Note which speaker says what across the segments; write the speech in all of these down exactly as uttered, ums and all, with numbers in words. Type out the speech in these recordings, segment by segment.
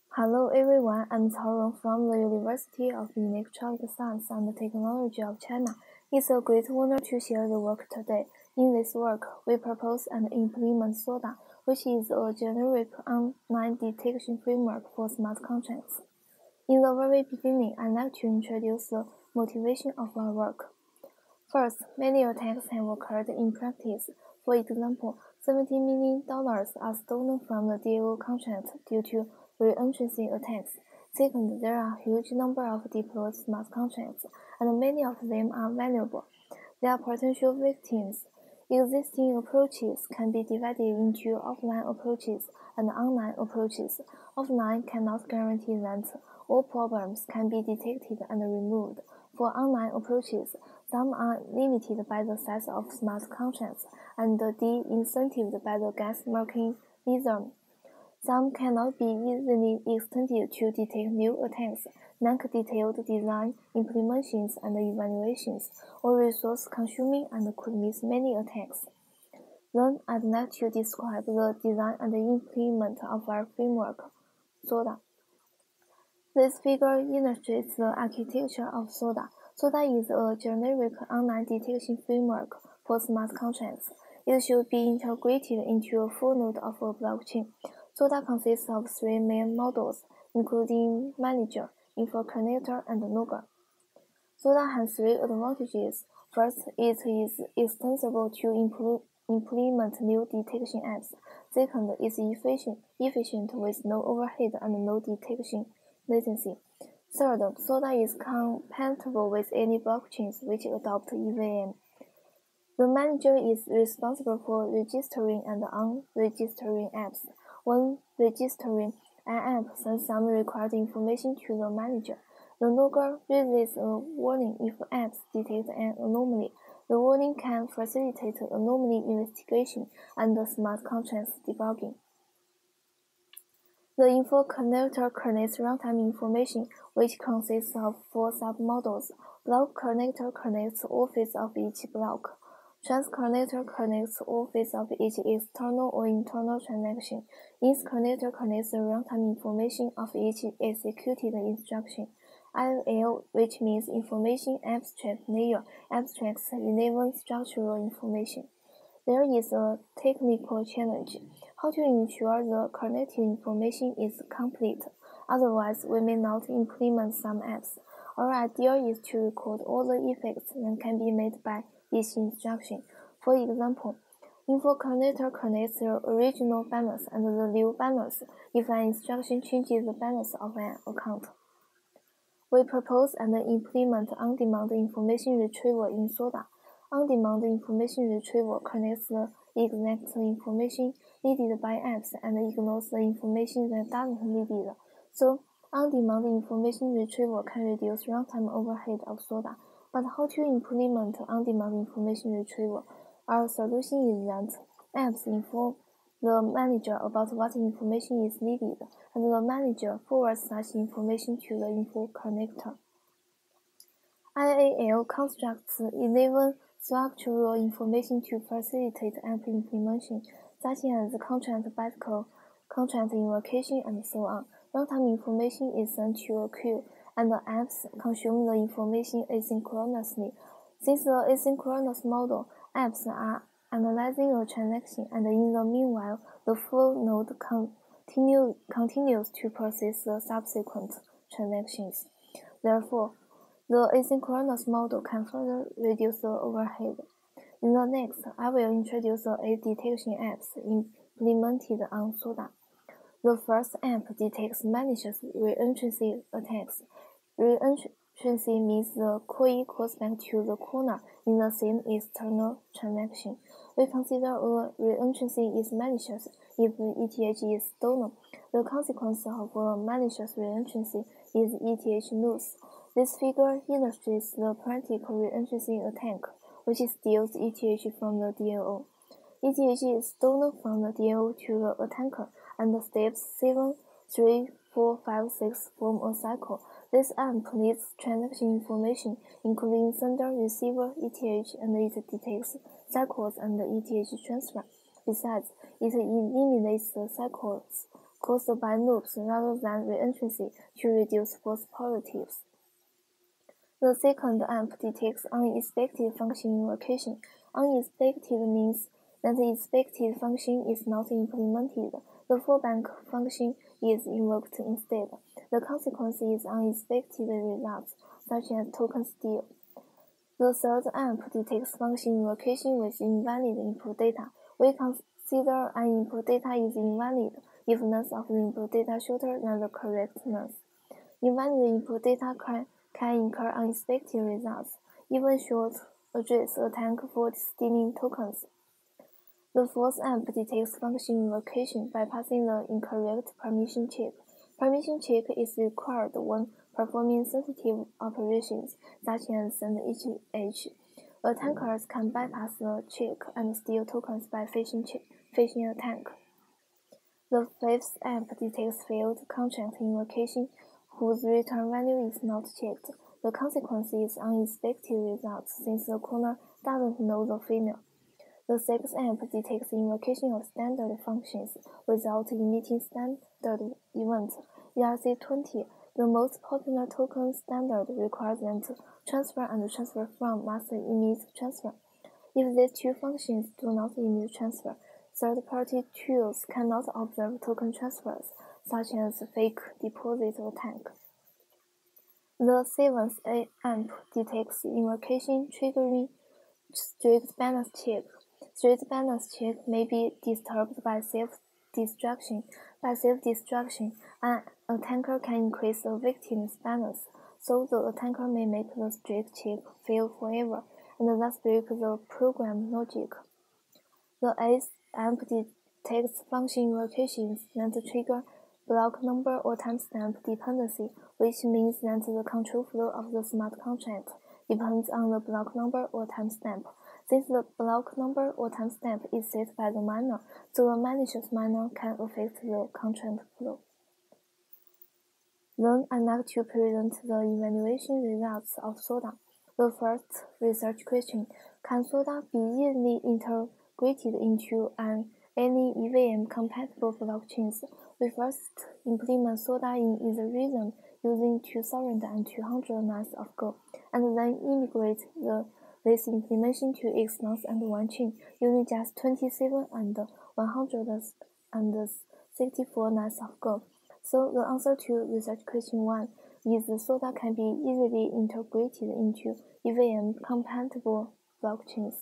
Speaker 1: Hello everyone, I'm Cao from the University of Electronic Science and Technology of China. It's a great honor to share the work today. In this work, we propose and implement SODA, which is a generic online detection framework for smart contracts. In the very beginning, I'd like to introduce the motivation of our work. First, many attacks have occurred in practice. For example, seventy million dollars are stolen from the D A O contract due to re-entrancy attacks. Second, there are a huge number of deployed smart contracts, and many of them are valuable. They are potential victims. Existing approaches can be divided into offline approaches and online approaches. Offline cannot guarantee that all problems can be detected and removed. For online approaches, some are limited by the size of smart contracts and de-incentivized by the gas mechanism. Some cannot be easily extended to detect new attacks, lack detailed design, implementations, and evaluations, or resource-consuming and could miss many attacks. Then I'd like to describe the design and implement of our framework, SODA. This figure illustrates the architecture of SODA. SODA is a generic online detection framework for smart contracts. It should be integrated into a full node of a blockchain. SODA consists of three main modules, including Manager, Info Connector, and Logger. SODA has three advantages. First, it is extensible to impl implement new detection apps. Second, it's efficient, efficient with no overhead and no detection latency. Third, SODA is compatible with any blockchains which adopt E V M. The manager is responsible for registering and unregistering apps. When registering, an app sends some required information to the manager. The logger releases a warning if apps detect an anomaly. The warning can facilitate anomaly investigation and smart contracts debugging. The info connector connects runtime information, which consists of four submodules. Block connector connects all phases of each block. Trans connector connects all phases of each external or internal transaction. Ins connector connects the runtime information of each executed instruction. I L, which means Information Abstract Layer, abstracts eleven structural information. There is a technical challenge: how to ensure the connected information is complete. Otherwise, we may not implement some apps. Our idea is to record all the effects that can be made by each instruction. For example, Info Connector connects the original balance and the new balance if an instruction changes the balance of an account. We propose and implement on-demand information retrieval in SODA. On-demand information retrieval connects the exact information needed by apps and ignores the information that doesn't need it. So, on-demand information retrieval can reduce runtime overhead of SODA. But how to implement on-demand information retrieval? Our solution is that apps inform the manager about what information is needed, and the manager forwards such information to the info connector. I A L constructs eleven structural information to facilitate app implementation, such as contract bytecode, contract invocation, and so on. Runtime information is sent to a queue, and the apps consume the information asynchronously. Since the asynchronous model, apps are analyzing a transaction, and in the meanwhile, the full node continue, continues to process the subsequent transactions. Therefore, the asynchronous model can further reduce the overhead. In the next, I will introduce the eight detection apps implemented on SODA. The first app detects malicious re-entrancy attacks. Re-entrancy means the query goes back to the corner in the same external transaction. We consider a re-entrancy is malicious if E T H is stolen. The consequence of a malicious re-entrancy is E T H loss. This figure illustrates the practical re-entrancy attack, which steals E T H from the D A O. E T H is stolen from the D A O to the attacker, and steps seven, three, four, five, six form a cycle. This app needs transaction information, including sender, receiver, E T H, and it detects cycles and E T H transfer. Besides, it eliminates the cycles caused by loops rather than reentrancy to reduce false positives. The second A M P detects unexpected function invocation. Unexpected means that the expected function is not implemented. The fallback function is invoked instead. The consequence is unexpected results, such as token steal. The third A M P detects function invocation with invalid input data. We consider an input data is invalid if length of the input data shorter than the correct length. Invalid input data can, can incur unexpected results, even short address attack for stealing tokens. The fourth A M P detects function invocation by passing the incorrect permission check. Permission check is required when performing sensitive operations, such as send H H. Attackers can bypass the check and steal tokens by phishing, check, phishing attack. The fifth A M P detects failed contract invocation whose return value is not checked. The consequence is unexpected results since the caller doesn't know the female. The sixth A M P detects invocation of standard functions without emitting standard events. E R C twenty, the most popular token standard, requires them to transfer and transfer from must emit transfer. If these two functions do not emit transfer, third-party tools cannot observe token transfers, such as fake deposit attack. The seventh A M P detects invocation triggering strict balance check. Strict balance check may be disturbed by self-destruction. By self-destruction, an attacker can increase the victim's balance, so the attacker may make the strict check fail forever, and thus break the program logic. The eighth A M P detects function invocations that trigger block number or timestamp dependency, which means that the control flow of the smart contract depends on the block number or timestamp. Since the block number or timestamp is set by the miner, so a malicious miner can affect the contract flow. Then I'd like to present the evaluation results of SODA. The first research question: can SODA be easily integrated into an any E V M-compatible blockchains? We first implement SODA in Ethereum using two thousand and two hundred lines of code, and then integrate the this implementation to X lines and one chain using just twenty-seven and one hundred sixty-four lines of code. So the answer to research question one is SODA can be easily integrated into E V M-compatible blockchains.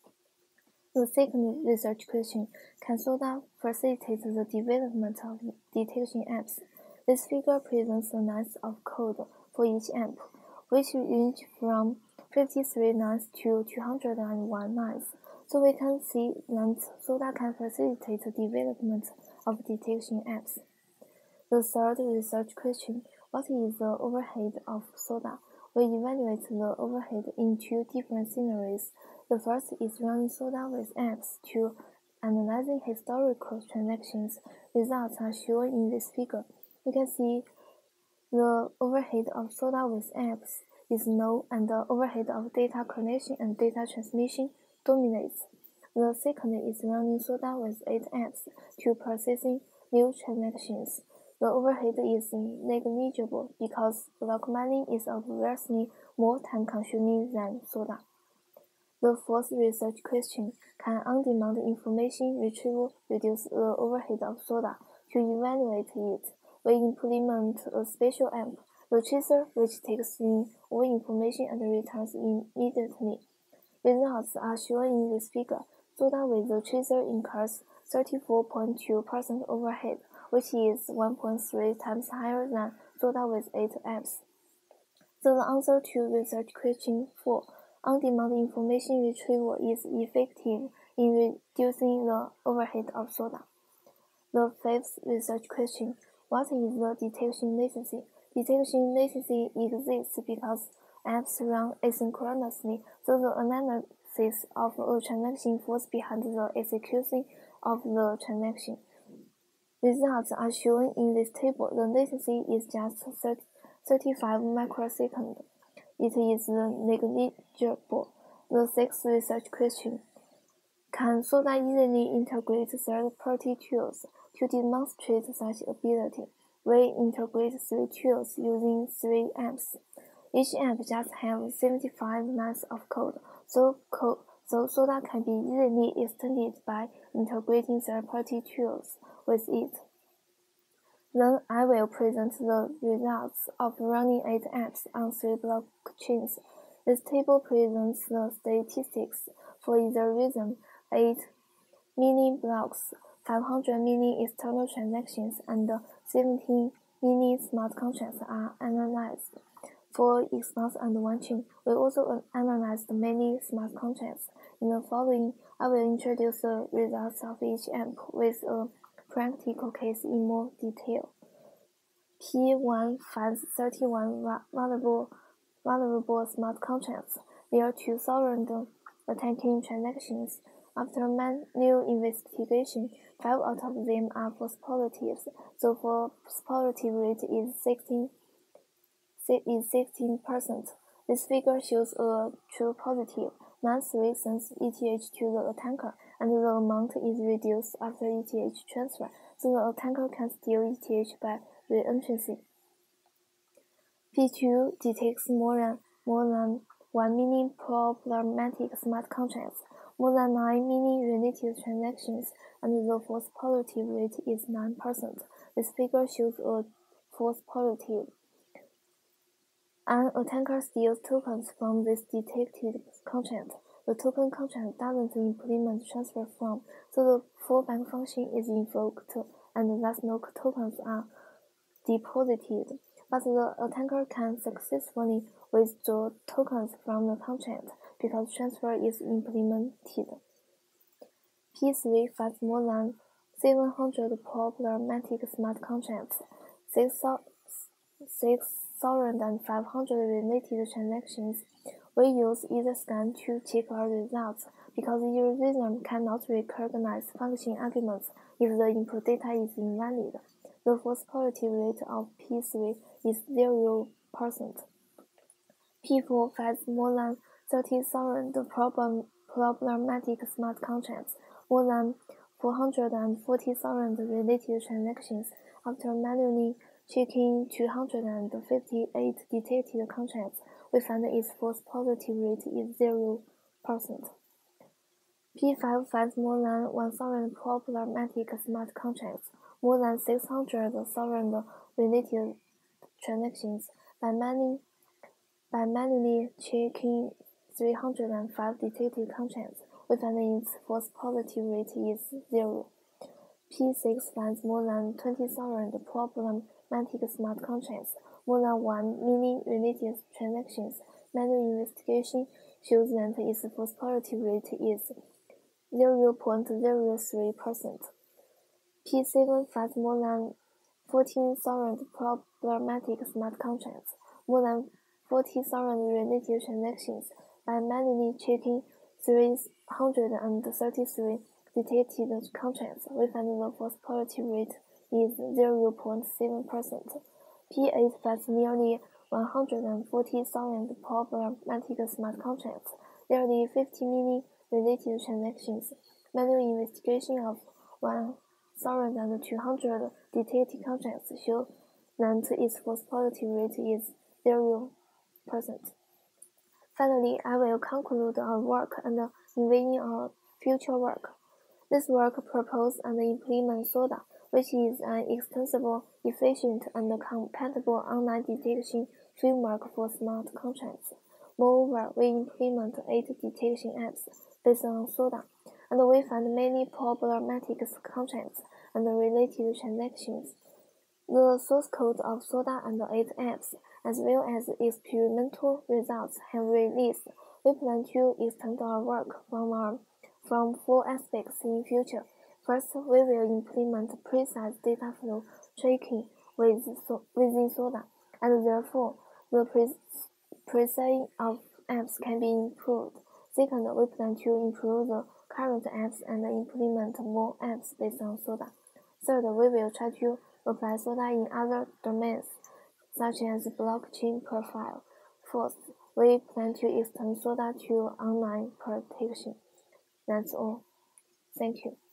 Speaker 1: The second research question: can SODA facilitate the development of detection apps? This figure presents the lines of code for each app, which range from fifty-three lines to two hundred one lines. So we can see that SODA can facilitate the development of detection apps. The third research question: what is the overhead of SODA? We evaluate the overhead in two different scenarios. The first is running SODA with apps to analyzing historical transactions. Results are shown in this figure. You can see the overhead of SODA with apps is low, and the overhead of data collection and data transmission dominates. The second is running SODA with eight apps to processing new transactions. The overhead is negligible because block mining is obviously more time-consuming than SODA. The fourth research question: can on-demand information retrieval reduce the overhead of SODA? To evaluate it, we implement a special app, the tracer, which takes in all information and returns immediately. Results are shown in this figure. SODA with the tracer incurs thirty-four point two percent overhead, which is one point three times higher than SODA with eight apps. So the answer to research question four: on-demand information retrieval is effective in reducing the overhead of SODA. The fifth research question: what is the detection latency? Detection latency exists because apps run asynchronously, so the analysis of a transaction falls behind the execution of the transaction. Results are shown in this table. The latency is just thirty-five microseconds. It is negligible. The sixth research question: can SODA easily integrate third-party tools? To demonstrate such ability, we integrate three tools using three apps. Each app just has seventy-five lines of code, so, code, so Soda can be easily extended by integrating third-party tools with it. Then I will present the results of running eight apps on three blockchains. This table presents the statistics for either reason. eight mini blocks, five hundred mini external transactions, and seventeen mini smart contracts are analyzed. For Xbox and OneChain, we also analyzed many smart contracts. In the following, I will introduce the results of each app with a practical case in more detail. P one finds thirty-one vulnerable, vulnerable smart contracts. There are two thousand attacking transactions. After manual investigation, five out of them are false positives, so false positive rate is sixteen is sixteen percent. This figure shows a true positive. ninety-three sends E T H to the attacker, and the amount is reduced after E T H transfer, so the attacker can steal E T H by re-entrancy. P two detects more than, more than one million problematic smart contracts, more than nine million related transactions, and the false positive rate is nine percent. This figure shows a false positive. An attacker steals tokens from this detected contract. The token contract doesn't implement transfer from, so the fallback function is invoked, and thus no tokens are deposited. But the attacker can successfully withdraw tokens from the contract because transfer is implemented. P three finds more than seven hundred problematic smart contracts, six thousand five hundred related transactions. We use either scan to check our results because the algorithm cannot recognize function arguments if the input data is invalid. The false positive rate of P three is zero percent. P four finds more than thirty thousand problem, problematic smart contracts, more than four hundred forty thousand related transactions. After manually checking two hundred fifty-eight detected contracts, we find its false positive rate is zero percent. P five finds more than one thousand problematic smart contracts, more than six hundred thousand related transactions. By, manu by manually checking three hundred five detected contracts, we find its false positive rate is zero. P six finds more than twenty thousand problematic smart contracts, more than one million related transactions. Manual investigation shows that its false positive rate is zero point zero three percent. P seven finds more than fourteen thousand problematic smart contracts, more than forty thousand related transactions. By manually checking three hundred thirty-three detected contracts, we find the false positive rate is zero point seven percent. P eight finds nearly one hundred forty thousand problematic smart contracts, nearly fifty million related transactions. Manual investigation of one thousand two hundred detected contracts show that its false positive rate is zero percent. Finally, I will conclude our work and envision our future work. This work proposes and implements Soda, which is an extensible, efficient, and compatible online detection framework for smart contracts. Moreover, we implement eight detection apps based on Soda, and we find many problematic contracts and related transactions. The source code of Soda and the eight apps, as well as experimental results, have released. We plan to extend our work from, our, from four aspects in future. First, we will implement precise data flow tracking with, so, within Soda, and therefore the pre precision of apps can be improved. Second, we plan to improve the current apps and implement more apps based on Soda. Third, we will try to apply Soda in other domains, such as blockchain profile. Fourth, we plan to extend Soda to online protection. That's all. Thank you.